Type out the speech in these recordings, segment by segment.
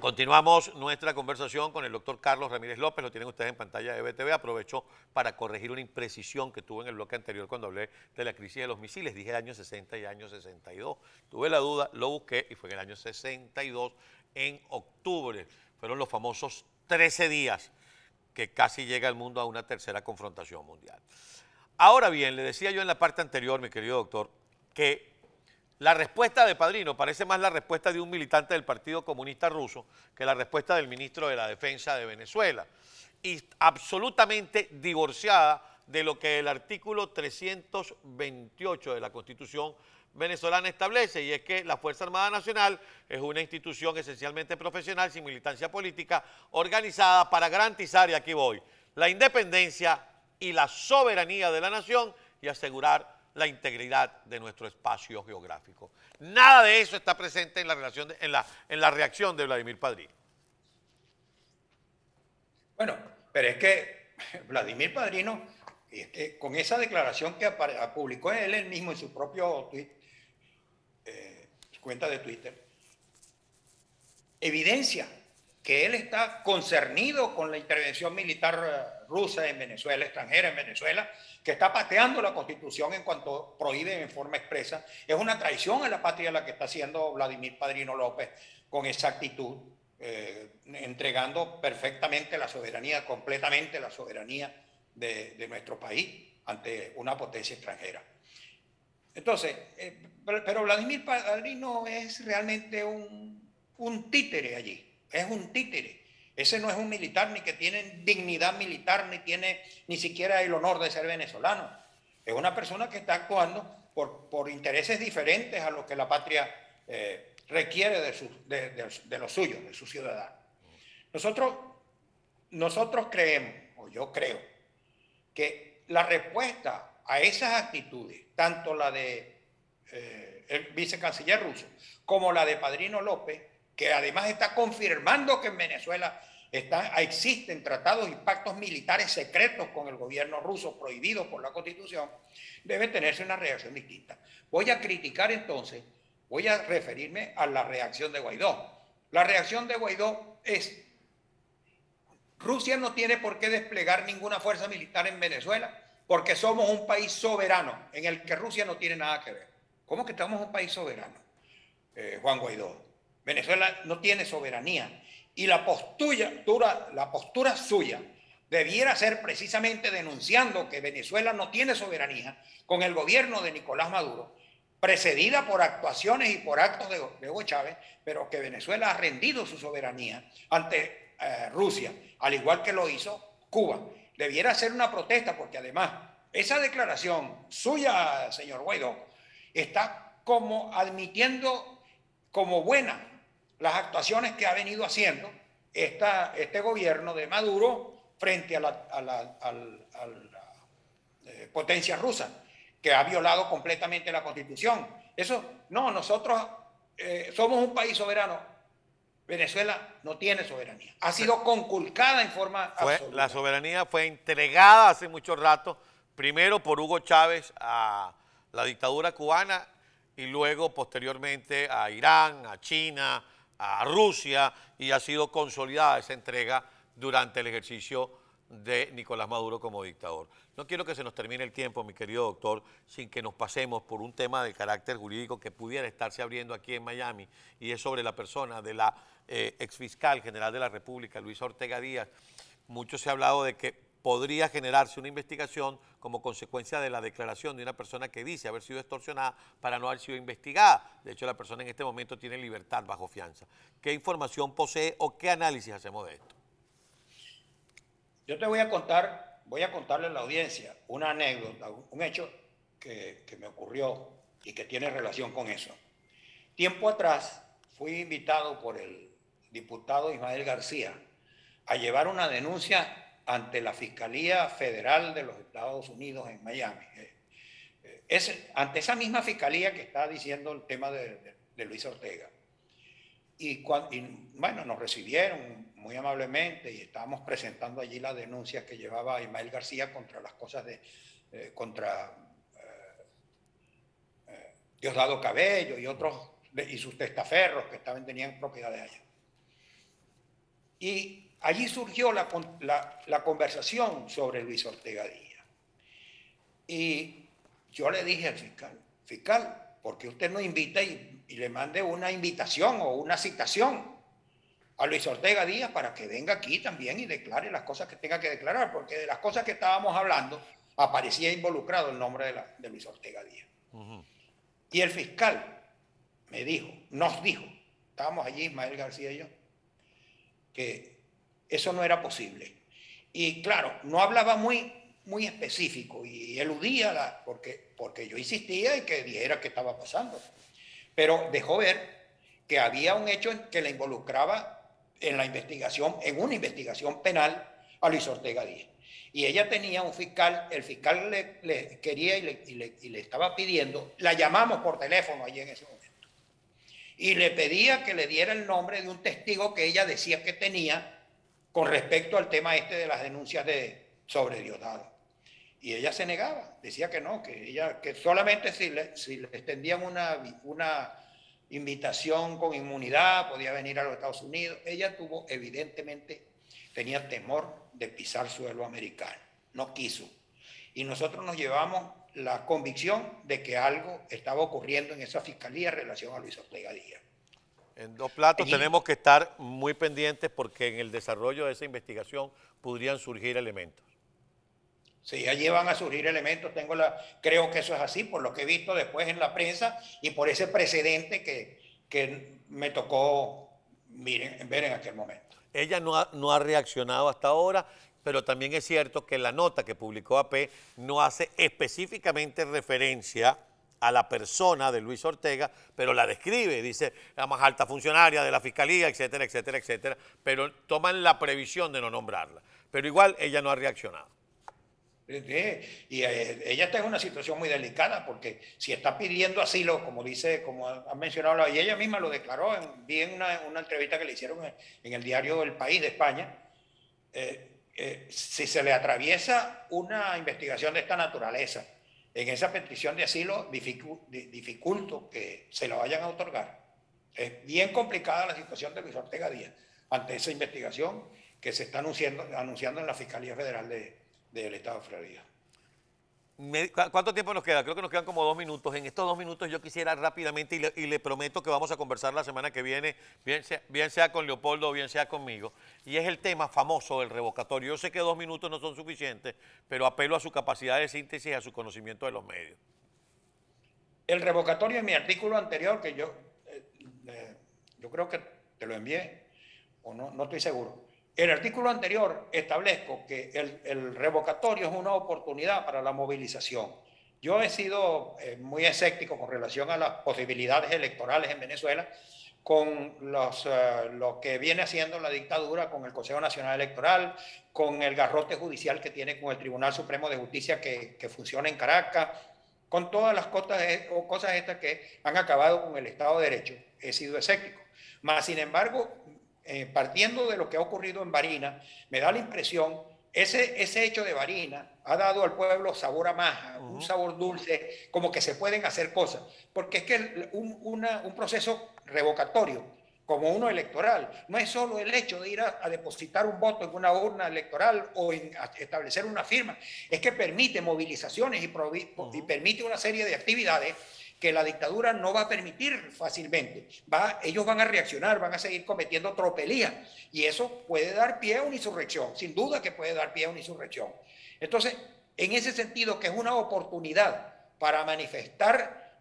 Continuamos nuestra conversación con el doctor Carlos Ramírez López, lo tienen ustedes en pantalla de BTV. Aprovecho para corregir una imprecisión que tuve en el bloque anterior cuando hablé de la crisis de los misiles. Dije año 60 y año 62. Tuve la duda, lo busqué y fue en el año 62, en octubre. Fueron los famosos 13 días que casi llega el mundo a una tercera confrontación mundial. Ahora bien, le decía yo en la parte anterior, mi querido doctor, que la respuesta de Padrino parece más la respuesta de un militante del Partido Comunista Ruso que la respuesta del ministro de la Defensa de Venezuela. Y absolutamente divorciada de lo que el artículo 328 de la Constitución venezolana establece, y es que la Fuerza Armada Nacional es una institución esencialmente profesional, sin militancia política, organizada para garantizar, y aquí voy, la independencia y la soberanía de la nación y asegurar la integridad de nuestro espacio geográfico. Nada de eso está presente en la, en la reacción de Vladimir Padrino. Bueno, pero es que Vladimir Padrino, es que con esa declaración que publicó él mismo en su propio cuenta de Twitter, evidencia que él está concernido con la intervención militar rusa en Venezuela, extranjera en Venezuela, que está pateando la Constitución en cuanto prohíbe en forma expresa. Es una traición a la patria la que está haciendo Vladimir Padrino López con esa actitud, entregando perfectamente la soberanía, completamente la soberanía de nuestro país ante una potencia extranjera. Entonces, pero Vladimir Padrino es realmente un títere allí. Es un títere. Ese no es un militar ni que tiene dignidad militar, ni tiene ni siquiera el honor de ser venezolano. Es una persona que está actuando por intereses diferentes a lo que la patria requiere de los suyos, de sus ciudadanos. Nosotros creemos, o yo creo, que la respuesta a esas actitudes, tanto la de el vicecanciller ruso como la de Padrino López, que además está confirmando que en Venezuela existen tratados y pactos militares secretos con el gobierno ruso prohibidos por la Constitución, debe tenerse una reacción distinta. Voy a criticar entonces, voy a referirme a la reacción de Guaidó. La reacción de Guaidó es: Rusia no tiene por qué desplegar ninguna fuerza militar en Venezuela porque somos un país soberano en el que Rusia no tiene nada que ver. ¿Cómo que estamos un país soberano, Juan Guaidó? Venezuela no tiene soberanía y la postura suya debiera ser precisamente denunciando que Venezuela no tiene soberanía con el gobierno de Nicolás Maduro, precedida por actuaciones y por actos de Hugo Chávez, pero que Venezuela ha rendido su soberanía ante Rusia, al igual que lo hizo Cuba. Debiera ser una protesta porque además esa declaración suya, señor Guaidó, está como admitiendo como buena las actuaciones que ha venido haciendo este gobierno de Maduro frente a la potencia rusa, que ha violado completamente la Constitución. Eso, no, nosotros somos un país soberano. Venezuela no tiene soberanía. Ha sido conculcada en forma absoluta. La soberanía fue entregada hace mucho rato, primero por Hugo Chávez a la dictadura cubana y luego posteriormente a Irán, a China, a Rusia, y ha sido consolidada esa entrega durante el ejercicio de Nicolás Maduro como dictador. No quiero que se nos termine el tiempo, mi querido doctor, sin que nos pasemos por un tema de carácter jurídico que pudiera estarse abriendo aquí en Miami, y es sobre la persona de la exfiscal general de la República, Luisa Ortega Díaz. Mucho se ha hablado de que podría generarse una investigación como consecuencia de la declaración de una persona que dice haber sido extorsionada para no haber sido investigada. De hecho, la persona en este momento tiene libertad bajo fianza. ¿Qué información posee o qué análisis hacemos de esto? Yo te voy a contarle a la audiencia una anécdota, un hecho que me ocurrió y que tiene relación con eso. Tiempo atrás fui invitado por el diputado Ismael García a llevar una denuncia ante la Fiscalía Federal de los Estados Unidos en Miami. Ante esa misma fiscalía que está diciendo el tema de Luis Ortega. Y bueno, nos recibieron muy amablemente y estábamos presentando allí las denuncias que llevaba Ismael García contra las cosas contra Diosdado Cabello y otros, y sus testaferros que tenían propiedades allá. Y allí surgió la conversación sobre Luis Ortega Díaz. Y yo le dije al fiscal, ¿por qué usted no invita y le mande una invitación o una citación a Luis Ortega Díaz para que venga aquí también y declare las cosas que tenga que declarar? Porque de las cosas que estábamos hablando aparecía involucrado el nombre de Luis Ortega Díaz. Y el fiscal nos dijo, estábamos allí Ismael García y yo, que eso no era posible. Y claro, no hablaba muy específico y eludía, porque yo insistía en que dijera qué estaba pasando. Pero dejó ver que había un hecho que le involucraba en la investigación, en una investigación penal a Luis Ortega Díaz. Y ella tenía un fiscal, el fiscal le quería y le estaba pidiendo, la llamamos por teléfono allí en ese momento, y le pedía que le diera el nombre de un testigo que ella decía que tenía con respecto al tema este de las denuncias sobre Diosdado. Y ella se negaba, decía que no, que solamente si le extendían una invitación con inmunidad podía venir a los Estados Unidos. Ella tenía temor de pisar suelo americano, no quiso. Y nosotros nos llevamos la convicción de que algo estaba ocurriendo en esa fiscalía en relación a Luis Ortega Díaz. En dos platos Allí, tenemos que estar muy pendientes porque en el desarrollo de esa investigación podrían surgir elementos. sí, allí van a surgir elementos, creo que eso es así, por lo que he visto después en la prensa y por ese precedente que me tocó ver en aquel momento. Ella no ha reaccionado hasta ahora, pero también es cierto que la nota que publicó AP no hace específicamente referencia a la persona de Luis Ortega, pero la describe, dice la más alta funcionaria de la Fiscalía, etcétera, etcétera, etcétera, pero toman la previsión de no nombrarla. Pero igual ella no ha reaccionado. Y ella está en una situación muy delicada porque si está pidiendo asilo, como ha mencionado, y ella misma lo declaró, vi en una entrevista que le hicieron en el diario El País de España, si se le atraviesa una investigación de esta naturaleza en esa petición de asilo, dificulto que se la vayan a otorgar. Es bien complicada la situación de Luis Ortega Díaz ante esa investigación que se está anunciando en la Fiscalía Federal del Estado de Florida. ¿Cuánto tiempo nos queda? Creo que nos quedan como 2 minutos. En estos 2 minutos yo quisiera rápidamente, y le prometo que vamos a conversar la semana que viene, bien sea con Leopoldo o bien sea conmigo, y es el tema famoso del revocatorio. Yo sé que 2 minutos no son suficientes, pero apelo a su capacidad de síntesis y a su conocimiento de los medios. El revocatorio en mi artículo anterior, que yo creo que te lo envié, o no estoy seguro. En el artículo anterior establezco que el revocatorio es una oportunidad para la movilización. Yo he sido muy escéptico con relación a las posibilidades electorales en Venezuela con lo que viene haciendo la dictadura, con el Consejo Nacional Electoral, con el garrote judicial que tiene con el Tribunal Supremo de Justicia que funciona en Caracas, con todas las cosas estas que han acabado con el Estado de Derecho. He sido escéptico. Mas, sin embargo, partiendo de lo que ha ocurrido en Barinas, me da la impresión, ese hecho de Barinas ha dado al pueblo sabor a maja, un sabor dulce, como que se pueden hacer cosas, porque es que un proceso revocatorio, como uno electoral, no es solo el hecho de ir a depositar un voto en una urna electoral o establecer una firma, es que permite movilizaciones y permite una serie de actividades que la dictadura no va a permitir fácilmente. Ellos van a reaccionar, van a seguir cometiendo tropelías y eso puede dar pie a una insurrección, sin duda que puede dar pie a una insurrección. Entonces, en ese sentido, que es una oportunidad para manifestar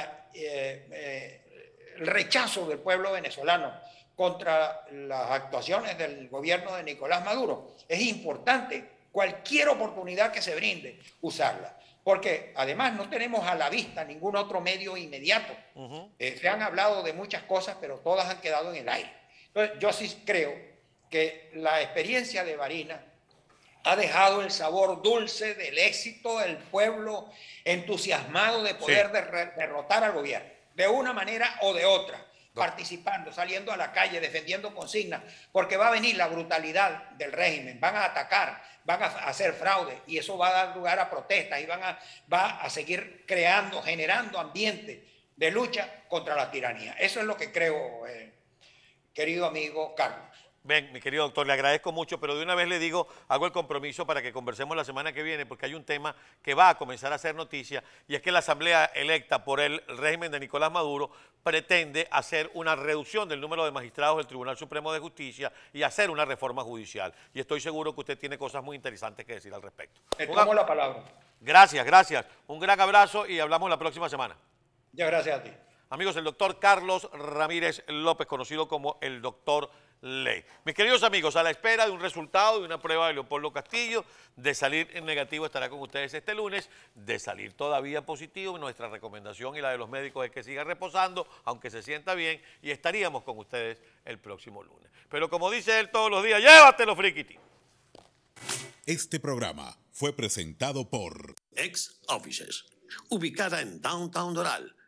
el rechazo del pueblo venezolano contra las actuaciones del gobierno de Nicolás Maduro, es importante cualquier oportunidad que se brinde usarla. Porque además no tenemos a la vista ningún otro medio inmediato. Se han hablado de muchas cosas, pero todas han quedado en el aire. Entonces, yo sí creo que la experiencia de Barinas ha dejado el sabor dulce del éxito del pueblo entusiasmado de poder derrotar al gobierno, de una manera o de otra, participando, saliendo a la calle, defendiendo consignas, porque va a venir la brutalidad del régimen, van a atacar, van a hacer fraude y eso va a dar lugar a protestas y va a seguir generando ambiente de lucha contra la tiranía. Eso es lo que creo, querido amigo Carlos. Ven, mi querido doctor, le agradezco mucho, pero de una vez le digo, hago el compromiso para que conversemos la semana que viene, porque hay un tema que va a comenzar a hacer noticia, y es que la Asamblea electa por el régimen de Nicolás Maduro pretende hacer una reducción del número de magistrados del Tribunal Supremo de Justicia y hacer una reforma judicial. Y estoy seguro que usted tiene cosas muy interesantes que decir al respecto. Te tomo la palabra. Gracias, gracias. Un gran abrazo y hablamos la próxima semana. Muchas gracias a ti. Amigos, el doctor Carlos Ramírez López, conocido como el doctor Ley. Mis queridos amigos, a la espera de un resultado de una prueba de Leopoldo Castillo, de salir en negativo estará con ustedes este lunes, de salir todavía positivo, nuestra recomendación y la de los médicos es que siga reposando, aunque se sienta bien, y estaríamos con ustedes el próximo lunes. Pero como dice él todos los días, llévatelo, friquiti. Este programa fue presentado por Ex Offices, ubicada en Downtown Doral,